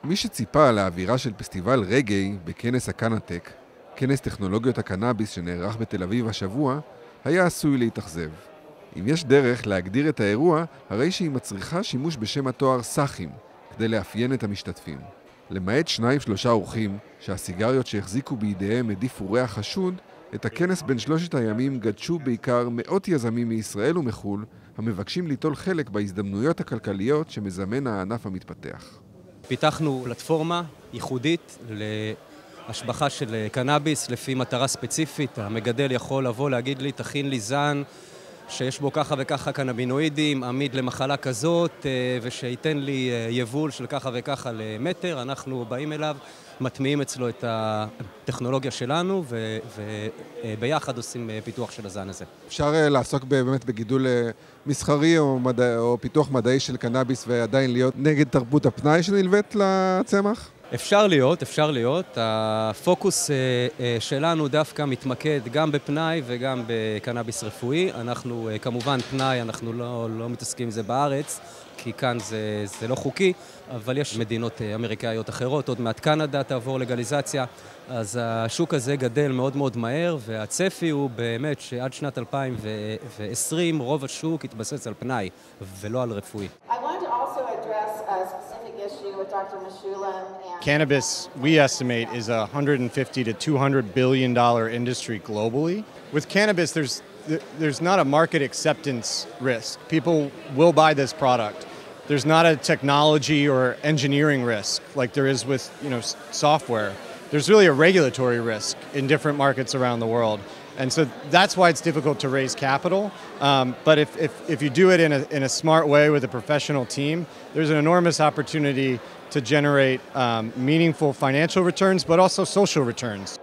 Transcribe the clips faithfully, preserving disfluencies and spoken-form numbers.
מי שציפה לאווירה של פסטיבל רגעי בכנס הקנטק, כנס טכנולוגיות הקנאביס שנערך בתל אביב השבוע, היה עשוי להתאכזב. אם יש דרך להגדיר את האירוע, הרי שהיא מצריכה שימוש בשם התואר סאחים, כדי לאפיין את המשתתפים. למעט שניים שלושה אורחים, שהסיגריות שהחזיקו בידיהם העדיפו ריח חשוד, את הכנס בין שלושת הימים גדשו בעיקר מאות יזמים מישראל ומחול, המבקשים ליטול חלק בהזדמנויות הכלכליות שמזמן הענף המתפתח. פיתחנו פלטפורמה ייחודית להשבחה של קנאביס לפי מטרה ספציפית. המגדל יכול לבוא להגיד לי, תכין לי זן שיש בו ככה וככה קנבינואידים, עמיד למחלה כזאת, ושייתן לי יבול של ככה וככה למטר. אנחנו באים אליו, מטמיעים אצלו את הטכנולוגיה שלנו, וביחד עושים פיתוח של הזן הזה. אפשר לעסוק באמת בגידול מסחרי או, מדע, או פיתוח מדעי של קנאביס ועדיין להיות נגד תרבות הפנאי שנלווית לצמח? אפשר להיות, אפשר להיות. הפוקוס שלנו דווקא מתמקד גם בפנאי וגם בקנאביס רפואי. אנחנו כמובן פנאי, אנחנו לא, לא מתעסקים עם זה בארץ, כי כאן זה, זה לא חוקי, אבל יש מדינות אמריקאיות אחרות, עוד מעט קנדה תעבור לגליזציה, אז השוק הזה גדל מאוד מאוד מהר, והצפי הוא באמת שעד שנת אלפיים ועשרים רוב השוק יתבסס על פנאי ולא על רפואי. Cannabis, we estimate, is a one hundred fifty to two hundred billion dollar industry globally. With cannabis, there's there's not a market acceptance risk. People will buy this product. There's not a technology or engineering risk like there is with, you know, software. There's really a regulatory risk in different markets around the world. And so that's why it's difficult to raise capital. Um, but if, if, if you do it in a, in a smart way with a professional team, there's an enormous opportunity to generate um, meaningful financial returns, but also social returns.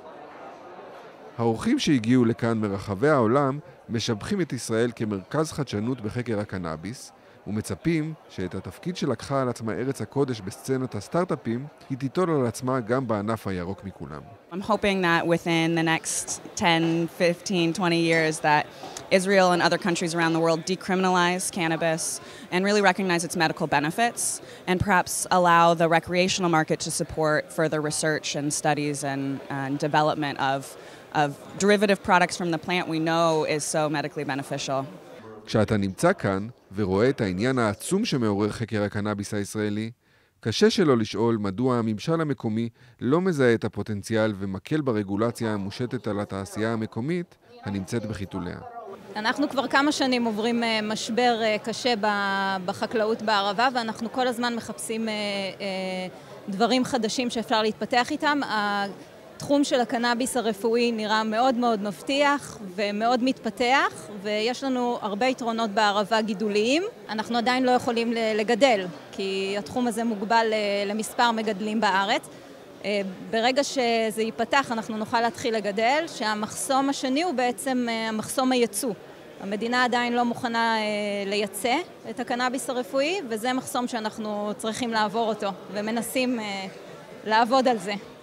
האורחים שהגיעו לכאן מרחבי העולם משבחים את ישראל כמרכז חדשנות בחקר הקנאביס, ומצפים שאת התפקיד שלקחה על עצמה ארץ הקודש בסצנת הסטארט-אפים, היא תיטול על עצמה גם בענף הירוק מכולם. I'm hoping that within the next ten, fifteen, twenty years that Israel and other countries around the world decriminalize cannabis and really recognize its medical benefits and perhaps allow the recreational market to support further research and studies and, and development of, of derivative products from the plant we know is so medically beneficial. כשאתה נמצא כאן ורואה את העניין העצום שמעורר חקר הקנאביס הישראלי, קשה שלא לשאול מדוע הממשל המקומי לא מזהה את הפוטנציאל ומקל ברגולציה המושתת על התעשייה המקומית הנמצאת בחיתוליה. אנחנו כבר כמה שנים עוברים משבר קשה בחקלאות בערבה, ואנחנו כל הזמן מחפשים דברים חדשים שאפשר להתפתח איתם. התחום של הקנאביס הרפואי נראה מאוד מאוד מבטיח ומאוד מתפתח, ויש לנו הרבה יתרונות בערבה גידוליים. אנחנו עדיין לא יכולים לגדל, כי התחום הזה מוגבל למספר מגדלים בארץ. ברגע שזה ייפתח אנחנו נוכל להתחיל לגדל, שהמחסום השני הוא בעצם המחסום הייצוא. המדינה עדיין לא מוכנה לייצא את הקנאביס הרפואי, וזה מחסום שאנחנו צריכים לעבור אותו, ומנסים לעבוד על זה.